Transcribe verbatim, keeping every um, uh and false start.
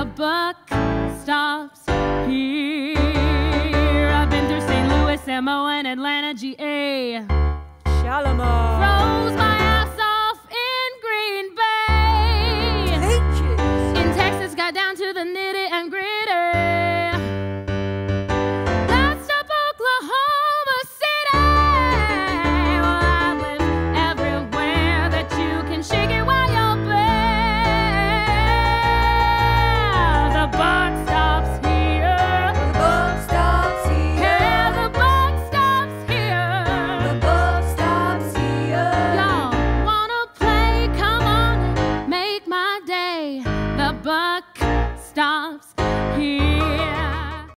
buck stops here. I've been through Saint Louis, Samoa, and Atlanta, G A. Shalimar. Froze my